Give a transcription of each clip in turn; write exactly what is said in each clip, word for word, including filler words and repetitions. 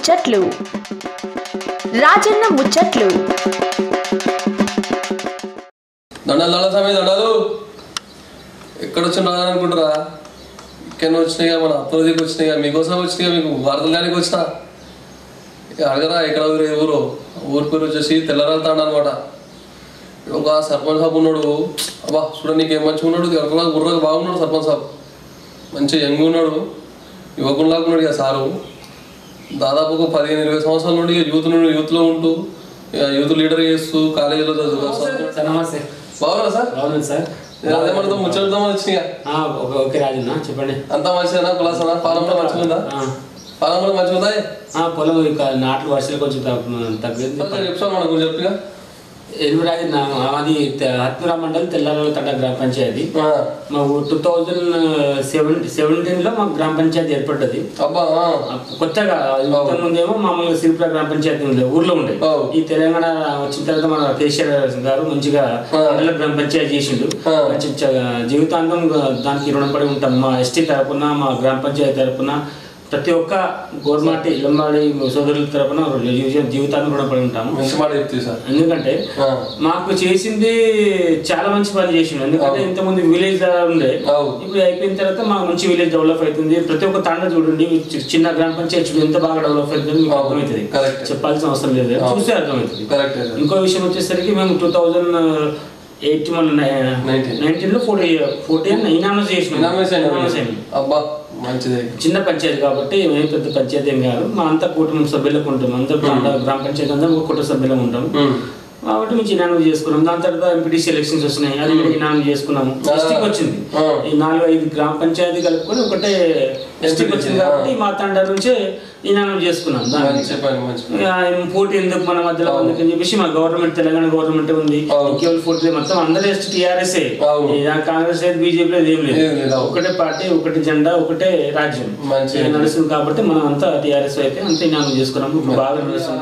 ముచ్చట్లు రాజన్న ముచ్చట్లు దండాలు దండ సమయ దండాలు ఎక్కడ వచ్చిన అనుకుంటారా ఇక్కడ వచ్చినాయిగా మన అత్తలదికి వచ్చినాయిగా మీకోసం వచ్చినాయిగా మీకు వరదలానికి వచ్చినా అడగరా ఎక్కడ ఊరు ఊరి పేరు వచ్చేసి తెల్లరాళ్ళతాండ అనమాట. ఒక సర్పంచ్ సాబ్ ఉన్నాడు, అబ్బా చూడ నీకు ఏం మంచిగా ఉన్నాడు, ఎక్కడ గుర్రగా బాగున్నాడు సర్పంచ్ సాబ్, మంచిగా యంగ్ ఉన్నాడు, యువకునిలాగా ఉన్నాడు. ఇక సారు దాదాపు ఒక పదిహేను ఇరవై సంవత్సరాల నుండి యూత్ నుండి యూత్లో ఉంటూ యూత్ లీడర్ చేస్తూ కాలేజీలో నమస్తే. బాగున్నా సార్? బాగుంది సార్. అదే మనతో ముచ్చటదామని వచ్చినాయా? ఓకే రాజన్న చెప్పండి. అంతా మంచిదేనా? కులాసనా? పాలన కూడా మంచిగా ఉందా? పాలన కూడా మంచిగా ఉందా? పొలం ఇక నాట్లు వర్షాలు కొంచెం తగ్గింది. చెప్తాను మనకు చెప్పిగా. ఎరువు రాజన్న మాది హత్మరా మండలం తెల్లారాళ్ళతండ గ్రామ పంచాయతీ. మా టూ థౌజండ్ సెవెన్ సెవెంటీన్ లో మాకు గ్రామ పంచాయతీ ఏర్పడ్డది. కొత్తగా ముందేమో మామూలుగా సిరిపుర గ్రామ పంచాయతీ ఉండే ఊర్లో ఉండే. ఈ తెలంగాణ వచ్చిన తర్వాత మన కేసీఆర్ గారు మంచిగా మండల గ్రామ పంచాయతీ చేసిండు. మంచి జీవితాంతం దానికి రుణపడి ఉంటాం. మా ఎస్టీ తరపున మా గ్రామ పంచాయతీ తరపున ప్రతి ఒక్క గవర్నమెంట్ లంబాడి సోదరుల తరపున జీవితాన్ని రుణపడి ఉంటాము. ఎందుకంటే మాకు చేసింది చాలా మంచి పని చేసిండు. ఎందుకంటే ఇంతకుముందు విలేజ్ ఉండే, ఇప్పుడు అయిపోయిన తర్వాత మాకు మంచి విలేజ్ డెవలప్ అవుతుంది. ప్రతి ఒక్క తాండ చూడండి, చిన్న గ్రామ పంచాయతీ ఎంత బాగా డెవలప్ అవుతుంది మీకు అర్థమవుతుంది, చెప్పాల్సిన అవసరం లేదు, చూస్తే అర్థమవుతుంది. ఇంకో విషయం వచ్చేసరికి మేము టూ థౌజండ్ ఎయిట్ మన నైన్టీన్ లో ఫోర్టీ ఫోర్టీన్ ఇనామస్ చేసినాం. చిన్న పంచాయతీ కాబట్టి మేము పెద్ద పంచాయతీ ఏం కాదు, మా అంతా కుటుంబ సభ్యులకు ఉంటాం. అందరూ గ్రామ పంచాయతీ అందరం ఒక కుటుంబ సభ్యులకు ఉంటాం కాబట్టి మేము ఇనామం చేసుకున్నాం. దాని తర్వాత ఎంపీటీసీ ఎలక్షన్స్ వచ్చినాయి, అది కూడా ఇనామం చేసుకున్నాము. డిస్ట్రిక్ట్ వచ్చింది, ఈ నాలుగు ఐదు గ్రామ పంచాయతీ కలుపుకొని ఒకటే డిస్ట్రిక్ట్ వచ్చింది కాబట్టి మా తండ నుంచే ఇనామం చేసుకున్నాం. పోటీ ఎందుకు మన మధ్యలో ఉంది అని చెప్పేసి మా గవర్నమెంట్ తెలంగాణ గవర్నమెంట్ ఉంది, కేవలం పోటీ మొత్తం అందరూ ఎస్ట్ టీఆర్ఎస్, కాంగ్రెస్ లేదు, బీజేపీ లేదు, ఏం లేదు, ఒకటే పార్టీ, ఒకటి జెండా, ఒకటే రాజ్యం నడుస్తుంది కాబట్టి మనం అంతా టీఆర్ఎస్ అయితే అంతా ఇనామం చేసుకున్నాం. ఇప్పుడు బాగా నడుస్తుంది.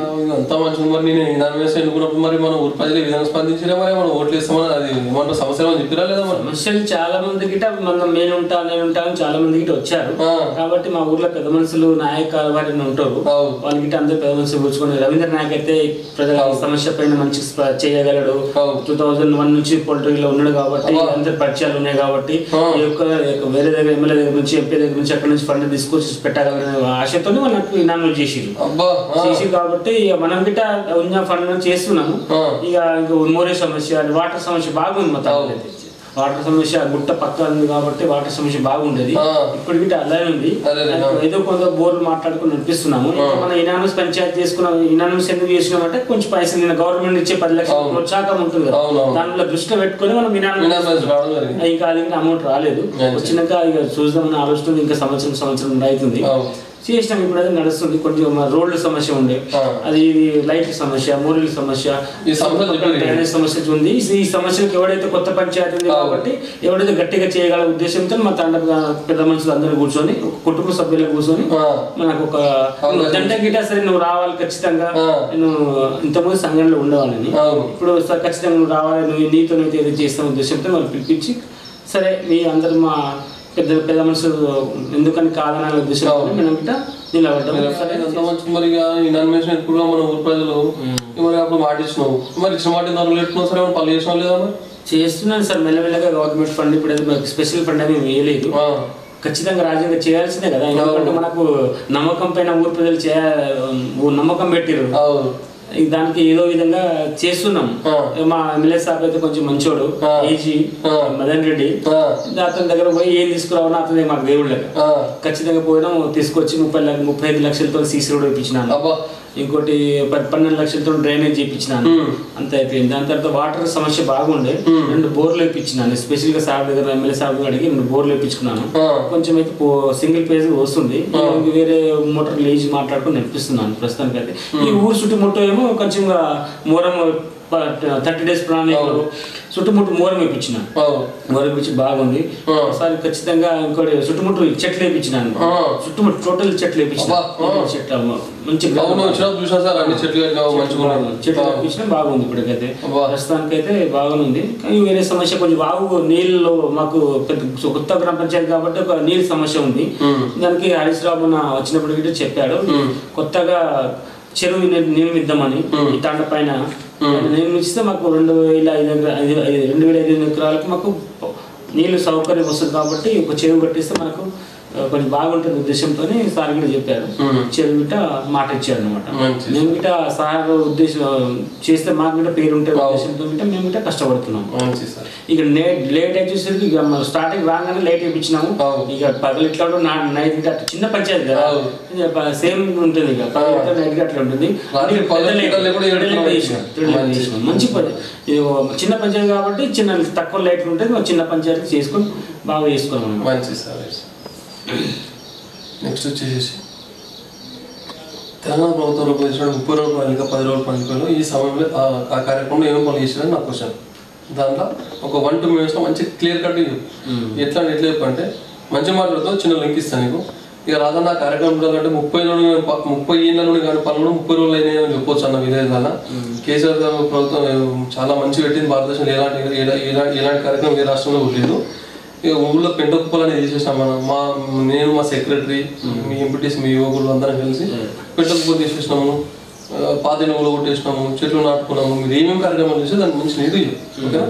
సమస్యలు చాలా మంది గిట మనం నేను ఉంటా నేను ఉంటా అని చాలా మంది గిట వచ్చారు కాబట్టి మా ఊర్లో పెద్ద మనుషులు నాయకులు వారిని ఉంటారు, వాళ్ళ గిట అందరూ పెద్ద మనుషులు కూర్చుకొని రవీంద్ర నాయక్ అయితే ప్రజల సమస్య పైన మంచి చేయగలడు. టూ థౌజండ్ వన్ నుంచి పొలిటికల్లో ఉన్నాడు కాబట్టి అందరు పరిచయాలు ఉన్నాయి కాబట్టి ఈ యొక్క వేరే దగ్గర ఎమ్మెల్యే దగ్గర నుంచి ఎంపీ దగ్గర నుంచి అక్కడ నుంచి ఫండ్ తీసుకొచ్చి పెట్టగలనే ఆశతో మనకు ఇనామినేట్ చేసిరు చేసి కాబట్టి మనం గిట ఉన్న ఫండ్ చేస్తున్నాము. ఇక మోరే సమస్య, వాటర్ సమస్య బాగుంది. మొత్తం వాటర్ సమస్య గుట్ట పక్క ఉంది కాబట్టి వాటర్ సమస్య బాగుండేది, ఇప్పుడు గిట్ట అలాగే ఉంది. ఏదో కొంత బోర్లు మాట్లాడుకుని నడిపిస్తున్నాము. మన ఇనానమస్ పంచాయతీ చేసుకున్నాం. ఇనానమస్ ఎందుకు చేసినామంటే కొంచెం పైసలు నేను గవర్నమెంట్ ఇచ్చే పది లక్షలు ప్రోత్సాహం ఉంటుంది కదా, దాంట్లో దృష్టిలో పెట్టుకుని మనం ఇనానమస్ ఇంకా అది ఇంకా అమౌంట్ రాలేదు, వచ్చినాక ఇక చూద్దామని ఆలోచన ఇంకా సంవత్సరం సంవత్సరం అవుతుంది చేసినాం. ఇప్పుడు అది నడుస్తుంది. కొంచెం రోడ్ల సమస్య ఉండే, అది లైట్ సమస్య, మోరీల సమస్య, డ్రైనేజ్ సమస్య ఉంది. ఈ సమస్యలకు ఎవడైతే కొత్త పంచాయతీ ఉంది కాబట్టి ఎవడైతే గట్టిగా చేయగల ఉద్దేశంతో మా తండ పెద్ద మనుషులు అందరూ కూర్చొని కుటుంబ సభ్యులు కూర్చొని మనకు ఒక జంట గిటా సరే నువ్వు రావాలి ఖచ్చితంగా, నేను ఇంతకుముందు సంఘంలో ఉండేవాళ్ళని, ఇప్పుడు ఖచ్చితంగా నువ్వు రావాలి, నువ్వు నీతో నీతో ఏదో చేస్తాను ఉద్దేశంతో వాళ్ళు పిలిపించి సరే మీ అందరు మా పెద్ద పెద్ద మనుషులు ఎందుకని కాదనే ఉద్దేశంతో మనం గిట్ట నిలబడ్డాం. మరి ఇనామినేషన్ ఎక్కువగా మన ఊరు ప్రజలు మరి అప్పుడు మాటిచ్చినావు, మరి ఇచ్చిన మాట పెట్టుకున్నావు సరే పనులు చేసినావు లేదా? చేస్తున్నాను సార్ మెల్లమెల్లగా. గవర్నమెంట్ ఫండ్ ఇప్పుడు మనకి స్పెషల్ ఫండ్ అనేది వేయలేదు, ఖచ్చితంగా రాజ్యాంగం చేయాల్సిందే కదా. ఎందుకంటే మనకు నమ్మకం పైన ఊరు ప్రజలు చేయ నమ్మకం పెట్టిరు, దానికి ఏదో విధంగా చేస్తున్నాం. మా ఎమ్మెల్యే సాబ్ అయితే కొంచెం మంచోడు, ఏజీ మదన్ రెడ్డి, అతని దగ్గర పోయి ఏం తీసుకురావన్నా అతనే మాకు దేవుడు లెక్క. ఖచ్చితంగా పోయినాం, తీసుకొచ్చి ముప్పై ముప్పై ఐదు లక్షలతో సీసీ రోడ్ ఇప్పించినాను, ఇంకోటి పన్నెండు లక్షలతో డ్రైనేజ్ చేయించినాను, అంత అయిపోయింది. దాని తర్వాత వాటర్ సమస్య బాగుండే, రెండు బోర్లు ఇప్పించినాను. స్పెషల్ గా సార్ దగ్గర ఎమ్మెల్యే సార్ అడిగి రెండు బోర్లు ఇప్పించుకున్నాను. కొంచెం అయితే సింగిల్ పేజ్ వస్తుంది, వేరే మోటార్ లేచి మాట్లాడుకుని నడిపిస్తున్నాను ప్రస్తుతానికి అయితే. ఈ ఊరు చుట్టూ ముట్ట ఏమో కొంచెం మోరం థర్టీ డేస్ ప్రణాళికలు చుట్టుముట్టు మూరం వేయించిన మూరం వేయించి బాగుంది. ఒకసారి ఖచ్చితంగా ఇంకోటి చుట్టుముట్టు చెట్లు వేయించినాను, చుట్టుముట్టు టోటల్ చెట్లు వేయించిన చెట్లు మంచి చెట్లు వేయించిన బాగుంది. ఇప్పటికైతే ప్రస్తుతానికైతే బాగుంది. కానీ వేరే సమస్య కొంచెం బాగు నీళ్ళు మాకు పెద్ద కొత్త గ్రామ పంచాయతీ కాబట్టి ఒక నీళ్ళ సమస్య ఉంది. దానికి హరీష్ రావు వచ్చినప్పటికీ చెప్పాడు కొత్తగా చెరువు నిర్మిద్దామని ఈ తాండ పైన నిర్మిస్తే మాకు రెండు వేల ఐదు ఐదు రెండు వేల ఐదు ఎకరాలకు మాకు నీళ్ళు సౌకర్యం వస్తుంది కాబట్టి ఒక చెరువు కట్టిస్తే మనకు కొంచెం బాగుంటుంది ఉద్దేశంతో సార్ కూడా చెప్పారు. చెరువు గిట్ట మాట ఇచ్చారు అనమాట. మేము గిట్ట సార్ ఉద్దేశం చేస్తే మాకు గిట్ట పేరు ఉంటుంది ఉద్దేశంతో గిట్ట మేము గిట్ట కష్టపడుతున్నాం. ఇక లేట్ వచ్చేసరికి ఇక స్టార్టింగ్ రాగానే లేట్ వేయించినాము. ఇక పగలు ఇట్లా నైట్ గిట్ట చిన్న పంచాయతీ కదా సేమ్ ఉంటుంది. ఇక పగలు నైట్ అట్లా ఉంటుంది. మంచి పని చిన్న పంచాయతీ కాబట్టి చిన్న తక్కువ లైట్లు ఉంటుంది. చిన్న పంచాయతీ చేసుకొని బాగా చేసుకున్నాం. నెక్స్ట్ వచ్చేసి తెలంగాణ ప్రభుత్వం రూపొందించిన ముప్పై రోజుల ప్రణాళిక పది రోజుల ప్రణాళికలో ఈ సమయంలో ఆ కార్యక్రమంలో ఏమేమి పనులు చేసినా నాకు క్వశ్చన్. దాంట్లో ఒక వన్ టూ మినిట్స్లో మంచి క్లియర్ కట్ ఎట్లా ఎట్లా చెప్పంటే మంచి మాటలతో చిన్న లింక్ ఇస్తాను నీకు. ఇక రాజన్న ఆ కార్యక్రమం అంటే ముప్పై ముప్పై ఏళ్ళ నుండి కానీ పనులు ముప్పై రోజులు అయినాయని చెప్పొచ్చు అన్న విధంగా కేసీఆర్ గారు ప్రభుత్వం చాలా మంచి పెట్టింది. భారతదేశంలో ఎలాంటి ఎలాంటి కార్యక్రమం ఏ రాష్ట్రంలో లేదు. ఇక ఊళ్ళో పెంట కుప్పలు అనేది తీసేసినాం మనం. మా నేను మా సెక్రటరీ మీ ఎంపీటీసీ మీ యువకులు అందరం కలిసి పెంట కుప్పలు తీసేసినాము, పాత ఎనుగులు కొట్టేసినాము, చెట్లు నాటుకున్నాము. మీరు ఏమేమి కార్యక్రమాలు చేస్తే దానికి మంచి నీరు ఓకేనా.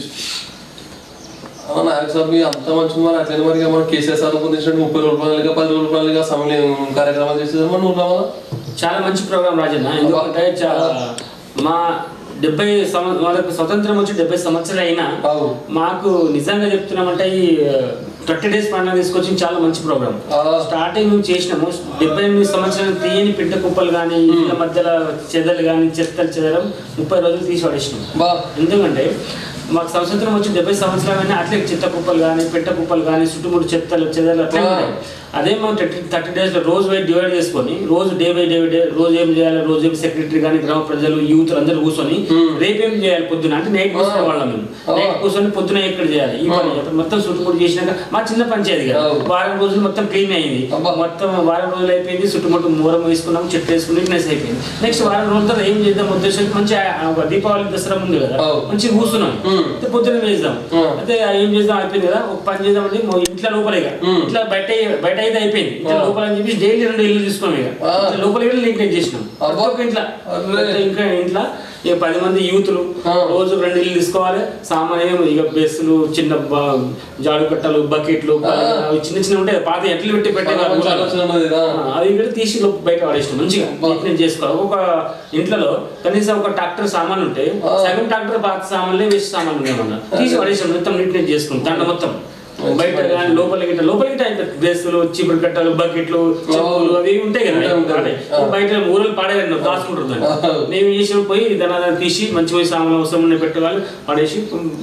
నాయక సార్ మీ అంత మంచిది మరి అట్లనే మరి మనం కేసీఆర్ సార్ రూపొందించినట్టు ముప్పై రోజుల ప్రణాళిక పది రోజుల ప్రణాళిక సమయం కార్యక్రమాలు చేసేదామా నువ్వు రావాలా? చాలా మంచి ప్రోగ్రామ్ రాజన్న. ఎందుకంటే చాలా మా డెబ్బై సంవత్సరాలకు స్వతంత్రం వచ్చి డెబ్బై సంవత్సరాలు అయినా మాకు నిజంగా చెప్తున్నామంటే ఈ థర్టీ డేస్ పండుగ తీసుకొచ్చి చాలా మంచి ప్రోగ్రామ్. స్టార్టింగ్ మేము చేసినాము. డెబ్బై ఎనిమిది సంవత్సరాలు తీయని పింట కుప్పలు కానీ ఇళ్ళ మధ్యలో చెదలు కానీ చెత్తలు చెదరం ముప్పై రోజులు తీసి పడేసినాం. ఎందుకంటే మాకు సంవత్సరం వచ్చి డెబ్బై సంవత్సరాలైనా అట్లే చెత్త కుప్పలు కానీ పెట్ట కుప్పలు కానీ చుట్టుముట్టు చెత్తలు చెదలు అట్లా ఉంటాయి. అదే మనం థర్టీ థర్టీ డేస్లో రోజు వైజ్ డివైడ్ చేసుకొని రోజు డే బై డే డే రోజు ఏం చేయాలి, రోజు ఏం సెక్రటరీ కానీ గ్రామ ప్రజలు యూత్ అందరూ కూర్చొని రేపేం చేయాలి పొద్దున అంటే నైట్ కూర్చునే వాళ్ళం మేము. నైట్ కూర్చొని పొద్దున ఎక్కడ చేయాలి ఈ పని మొత్తం చుట్టుముట్టు చేసినాక మా చిన్న పంచాయతీ కదా వారం రోజులు మొత్తం క్లీన్ అయింది. మొత్తం వారం రోజులు అయిపోయింది. చుట్టుముట్టు మూరం వేసుకున్నాము, చెట్టు వేసుకుని నీట్నెస్ అయిపోయింది. నెక్స్ట్ వారం రోజుల తర్వాత ఏం చేద్దాం ఉద్దేశం మంచి దీపావళి దసరా ముందు కదా మంచిగా కూర్చున్నాం. పొద్దున వేద్దాం అయితే ఏం చేద్దాం అయిపోయింది కదా ఒక పని చేద్దామంటే ఇంట్లో లోపలేగా ఇట్లా బయట బయట అయితే అయిపోయింది. ఇట్లా లోపల అని చెప్పి డైలీ రెండు ఇల్లు తీసుకున్నాం. ఇక లోపల వెళ్ళి నీట్నెస్ చేసినాం. ఇంట్లో ఇంకా ఇంట్లో ఇక పది మంది యూత్లు రోజు రెండు ఇల్లు తీసుకోవాలి. సామాన్యం ఇక బెస్సులు చిన్న జాడు కట్టలు బకెట్లు చిన్న చిన్న ఉంటాయి పాత ఎట్లు పెట్టి పెట్టేవాళ్ళు అవి కూడా తీసి బయట పడేసినాం. మంచిగా నీట్నెస్ చేసుకోవాలి. ఒక ఇంట్లో కనీసం ఒక ట్రాక్టర్ సామాన్లు ఉంటే సగం ట్రాక్టర్ పాత సామాన్లే వేస్ట్ సామాన్లు ఉన్నాయన్నా తీసి పడేసినాం. మొత్తం నీట్నెస్ చేసుకున్నాం. దండ మొత్తం బయట కానీ లోపల గిట్ట లోపల గిట్ట అయితే డ్రెస్సులు చీపురు కట్టలు బకెట్లు చెప్పులు అవి ఉంటాయి కదా బయట ఊరలు పాడేదండి దాచుకుంటారు. దాన్ని మేము చేసిన పోయి దాని తీసి మంచి పోయి సామాన్లు అవసరం ఉండే పెట్టేవాళ్ళు పడేసి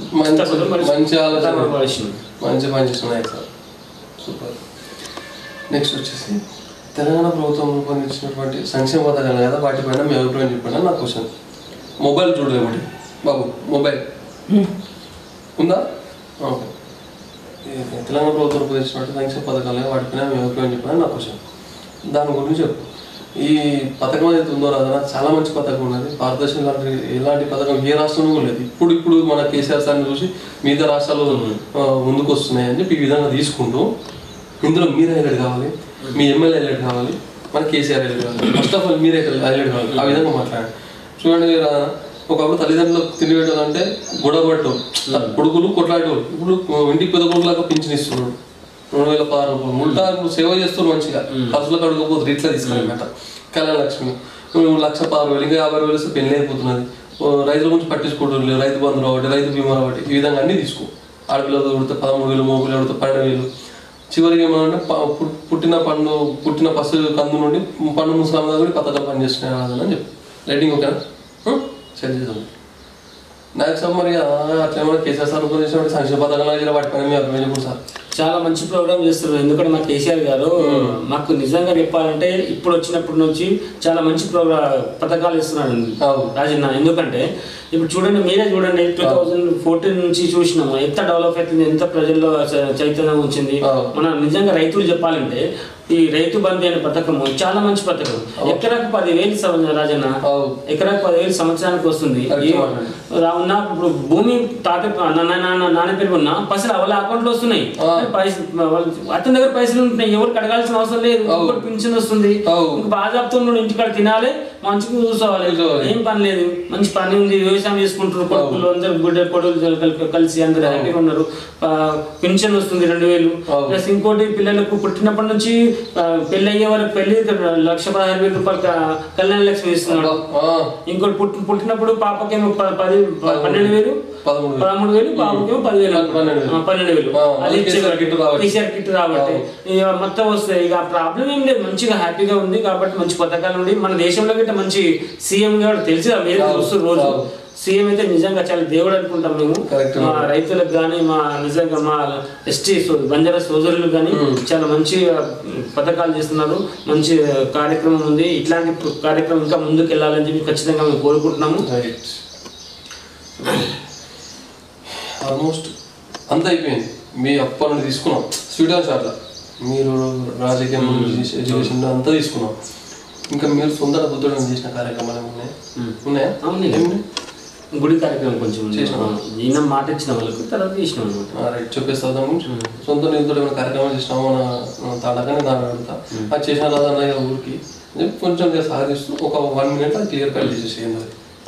మంచి మంచి సూపర్. నెక్స్ట్ వచ్చేసి తెలంగాణ ప్రభుత్వం రూపొందించినటువంటి సంక్షేమ పథకాలు కదా వాటిపైన మీ అభిప్రాయం చెప్పండి నా క్వశ్చన్. మొబైల్ చూడలే ఒకటి బాబు మొబైల్ ఉందా? ఓకే. తెలంగాణ ప్రభుత్వం రూపొందించినటువంటి సంక్షేమ పథకాలు వాటిపైన మీ అభిప్రాయం చెప్పండి నా క్వశ్చన్. దాని గురించి చెప్పు. ఈ పథకం ఏదైతే ఉందో రాదా చాలా మంచి పథకం ఉన్నది. భారతదేశం ఇలాంటి ఎలాంటి పథకం ఏ రాష్ట్రంలో లేదు. ఇప్పుడు ఇప్పుడు మన కేసీఆర్ సార్ని చూసి మిగతా రాష్ట్రాలు ముందుకు వస్తున్నాయి అని చెప్పి ఈ విధంగా తీసుకుంటూ ఇందులో మీరు హైలైట్ కావాలి, మీ ఎమ్మెల్యే హైలైట్ కావాలి, మన కేసీఆర్ హైలైట్ కావాలి. ఫస్ట్ ఆఫ్ ఆల్ మీరే హైలైట్ కావాలి. ఆ విధంగా మాట్లాడండి. చూడండి ఒకప్పుడు తల్లిదండ్రులకు తిండి పెట్టాలంటే గొడవపట్టు కొడుకులు కొట్లాడేవాళ్ళు. ఇప్పుడు ఇంటికి పెద్ద కొడుకులాగా పింఛన్ ఇస్తున్నాడు రెండు వేల పదహారు రూపాయలు ముల్టా ఇప్పుడు సేవ చేస్తున్నారు. మంచిగా ఖర్చులకు అడుగుపోతుంది. ఇట్లా తీసుకెళ్ళమాట కళ్యాణ లక్ష్మి లక్ష పదహారు వేలు ఇంకా యాభై వేలు వస్తే పెళ్ళి అయిపోతున్నది. రైతుల గురించి పట్టించుకోవడం లేదు. రైతు బంధు రావట్టి రైతు బీమా రావట్టి ఈ విధంగా అన్నీ తీసుకో. ఆడపిల్లలు కొడితే పదమూడు వేలు మగ పిల్లలు కొడితే పన్నెండు వేలు చివరికి ఏమన్నా పుట్టిన పండు పుట్టిన పసు కందు నుండి పండు ముసలాం దగ్గర కూడా పథకాలు పనిచేస్తున్నాయి రాదని చెప్పి లైటింగ్ ఓకేనా సెట్ చేద్దాం. నాకు సార్ మరి అట్లా ఏమైనా కేసీఆర్ సార్ రూపొందించినటువంటి సంక్షేమ పథకాలు వాటిపైన మీ అభిప్రాయం చెప్పండి సార్. చాలా మంచి ప్రోగ్రామ్ చేస్తున్నారు. ఎందుకంటే మా కేసీఆర్ గారు మాకు నిజంగా చెప్పాలంటే ఇప్పుడు వచ్చినప్పటి నుంచి చాలా మంచి ప్రోగ్రామ్ పథకాలు ఇస్తున్నాడు రాజన్న. ఎందుకంటే ఇప్పుడు చూడండి, మీరే చూడండి, టూ థౌజండ్ ఫోర్టీన్ నుంచి చూసినాము ఎంత డెవలప్ అవుతుంది, ఎంత ప్రజల్లో చైతన్యం వచ్చింది. మన నిజంగా రైతులు చెప్పాలంటే ఈ రైతు బంధు అనే పథకము చాలా మంచి పథకం. ఎకరాకు పదివేలు రాజన్న, ఎకరాకు పదివేలు సంవత్సరానికి వస్తుంది. ఉన్న ఇప్పుడు భూమి తాత నాన్న పేరు ఉన్న పైసలు వాళ్ళ అకౌంట్ లో వస్తున్నాయి. పైసలు అతని దగ్గర పైసలు ఉంటున్నాయి, ఎవరికి అడగాల్సిన అవసరం లేదు. ఇంకోటి పింఛన్ వస్తుంది. ఇంకా బాధాపుతో ఇంటికాడ తినాలి, మంచిగా చూసుకోవాలి, ఏం పని లేదు, మంచి పని ఉంది, వ్యవసాయం చేసుకుంటారు. కొడుకులు అందరు గుడ్డ కొడుకులు కలిసి అందరు హ్యాపీగా ఉన్నారు. పింఛన్ వస్తుంది రెండు వేలు ప్లస్ ఇంకోటి పిల్లలకు పుట్టినప్పటి నుంచి పెళ్లి అయ్యే వరకు పెళ్లి లక్ష పదహారు వేల రూపాయలు కళ్యాణ లక్ష్మి ఇస్తున్నాడు. ఇంకోటి పుట్టి పుట్టినప్పుడు పాపకేమో పది పన్నెండు వేలు పదమూడు వేలు పాపకేమో పదివేలు పన్నెండు వేలు అది కేసీఆర్ కిట్ రాబట్టి మొత్తం వస్తాయి. ఇక ప్రాబ్లం ఏం లేదు, మంచిగా హ్యాపీగా ఉంది. కాబట్టి మంచి పథకాలు ఉండి మన దేశంలో గిట్ట మంచి సీఎం గారు తెలిసి మీరు వస్తారు రోజు. సీఎం అయితే నిజంగా చాలా దేవుడు అనుకుంటాం మేము. మా రైతులకు కానీ మా నిజంగా మా ఎస్టీ బంజారా సోదరులకు కానీ చాలా మంచి పథకాలు చేస్తున్నారు. మంచి కార్యక్రమం ఉంది. ఇట్లాంటి కార్యక్రమం ఇంకా ముందుకు వెళ్ళాలని చెప్పి ఖచ్చితంగా మేము కోరుకుంటున్నాము. ఆల్మోస్ట్ అంత అయిపోయింది. మీ అప్ప నుండి తీసుకున్నాం స్వీట్ అండ్ షార్ట్లా, మీరు రాజకీయం ఎడ్యుకేషన్ అంతా తీసుకున్నాం. ఇంకా మీరు సొంత బుద్ధుడు చేసిన కార్యక్రమాలు ఉన్నాయి ఉన్నాయా? గుడి కార్యక్రమం కొంచెం ఈయన మాట ఇచ్చిన వాళ్ళకు తర్వాత చేసినాం అనమాట. రైట్, చెప్పేస్తాము. సొంత నిధులతో ఏమైనా కార్యక్రమాలు చేసినాము మన తాడగానే దాని అడుగుతా. అది చేసిన రాదన్న ఊరికి కొంచెం సాధిస్తూ ఒక వన్ మినిట్ అది క్లియర్ కట్ చేసేసేయండి.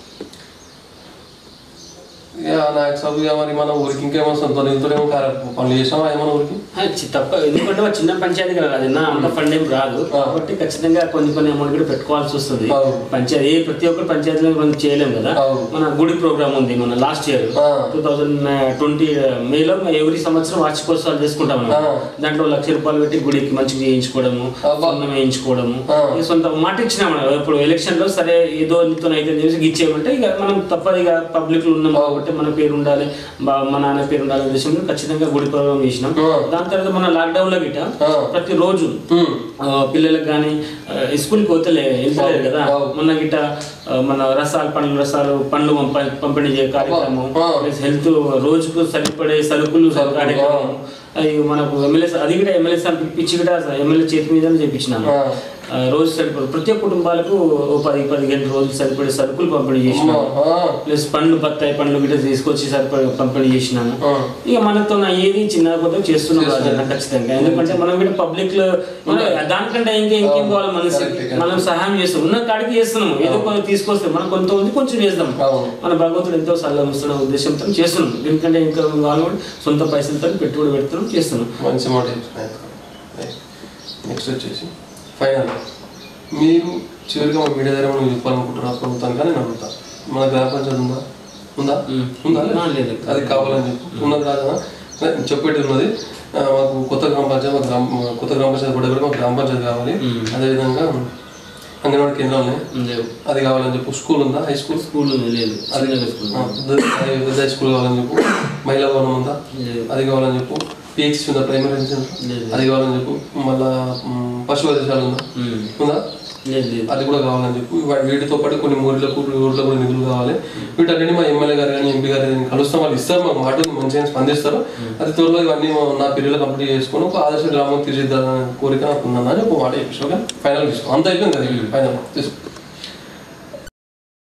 నాకు సబు మరి మన ఊరికి ఇంకేమో సొంత నిధులతో ఏమో పనులు చేసినామా ఏమన్నా ఊరికి తప్ప. ఎందుకంటే మా చిన్న పంచాయతీ కదా, అది నా అంత ఫండ్ ఏం రాదు కాబట్టి ఖచ్చితంగా కొన్ని కొన్ని అమౌంట్ కూడా పెట్టుకోవాల్సి వస్తుంది. పంచాయతీ ప్రతి ఒక్కరు పంచాయతీలో మనం చేయలేము కదా. మన గుడి ప్రోగ్రామ్ ఉంది మన last year two thousand twenty మేలో ఎవరి సంవత్సరం వార్షికోత్సవాలు చేసుకుంటాం. దాంట్లో లక్ష రూపాయలు పెట్టి గుడికి మంచిగా చేయించుకోవడము, సొంతం వేయించుకోవడము, సొంత మాట ఇచ్చినాం. ఇప్పుడు ఎలక్షన్ లో సరే ఏదో నీతో అయితే చేసి ఇచ్చేయమంటే ఇక మనం తప్పదు, ఇక పబ్లిక్ లో ఉన్నాం కాబట్టి మన పేరు ఉండాలి, మా నాన్న పేరు ఉండాలి ఉద్దేశంలో ఖచ్చితంగా గుడి ప్రోగ్రామ్ చేసినాం. దాని తర్వాత మన లాక్డౌన్ లో గిట్ట ప్రతి రోజు పిల్లలకు కానీ స్కూల్కి పోతలే వెళ్తలేదు కదా, మొన్న గిట్ట మన రసాలు పండ్లు రసాలు పండ్లు పంపిణీ చేయ కార్యక్రమం, హెల్త్ రోజుకు సరిపడే సరుకులు కార్యక్రమం, మనకు ఎమ్మెల్యే అది కూడా ఎమ్మెల్యే సార్ పిచ్చి కూడా ఎమ్మెల్యే చేతి మీద చేయించినాము. రోజు సరిపడే ప్రతి ఒక్క కుటుంబాలకు పది పదిహేను రోజులు సరిపడే సరుకులు పంపిణీ చేసినాము. ప్లస్ పండ్లు బత్తాయి పండ్లు గిట్ట తీసుకొచ్చి సరిపడే పంపిణీ చేసినాము. ఇక మనతో ఏది చిన్న కొత్త చేస్తున్నాం రాజన్న ఖచ్చితంగా. ఎందుకంటే మనం కూడా పబ్లిక్ లో దానికంటే ఇంకా ఇంకేం కావాలి మనిషి మనం సహాయం చేస్తాం, ఉన్న కాడికి చేస్తున్నాము. ఏదో తీసుకొస్తే మనం కొంత ఉంది కొంచెం చేద్దాం, మన భగవంతుడు ఎంతో సలహా ఇస్తున్న ఉద్దేశంతో చేస్తున్నాం. ఎందుకంటే ఇంకా కావాలి సొంత పైసలతో పెట్టుబడి పెడుతున్నాం చేస్తున్నాం. మంచి మాట. నెక్స్ట్ వచ్చేసి ఫైనల్ మీరు చివరిగా మా మీడియా దగ్గర మనం చెప్పాలనుకుంటున్నారు ప్రభుత్వానికి కానీ నేను అడుగుతా, మన గ్రామ పంచాయతీ ఉందా ఉందా ఉందా లేదు అది కావాలని చెప్పి ఉన్నది కాదా చెప్పేది ఉన్నది. మాకు కొత్త గ్రామ పంచాయతీ మాకు గ్రామ కొత్త గ్రామ పంచాయతీ పడే కూడా మాకు గ్రామ పంచాయతీ కావాలి. అదేవిధంగా అంగన్వాడీ కేంద్రాలు అది కావాలని చెప్పు. స్కూల్ ఉందా? హై స్కూల్ స్కూల్ లేదు, పెద్ద హై స్కూల్ కావాలని చెప్పు. మహిళా భవనం ఉందా? అది కావాలని చెప్పు. పిహెచ్సి ఉందా? ప్రైమరీ అది కావాలని చెప్పు. మళ్ళా పశు వైద్యశాల ఉందా? ఉందా? అది కూడా కావాలని చెప్పు. వీటితో పాటు కొన్ని ఊర్లకు ఊర్లో కూడా నిధులు కావాలి. వీటన్నిటి మా ఎమ్మెల్యే గారు కానీ ఎంపీ గారు కలుస్తాం, వాళ్ళు ఇస్తారు, మాకు మాట మంచిగా స్పందిస్తారు. అది త్వరలో ఇవన్నీ నా పీరియడ్లో కంప్లీట్ చేసుకుని ఒక ఆదర్శ గ్రామం తీర్చిద్దామని కోరిక నాకు ఉందన్న అని ఒక మాట చెప్పేసి ఫైనల్ తీసుకో. అంత అయిపోయింది కదా ఫైనల్ తీసుకో.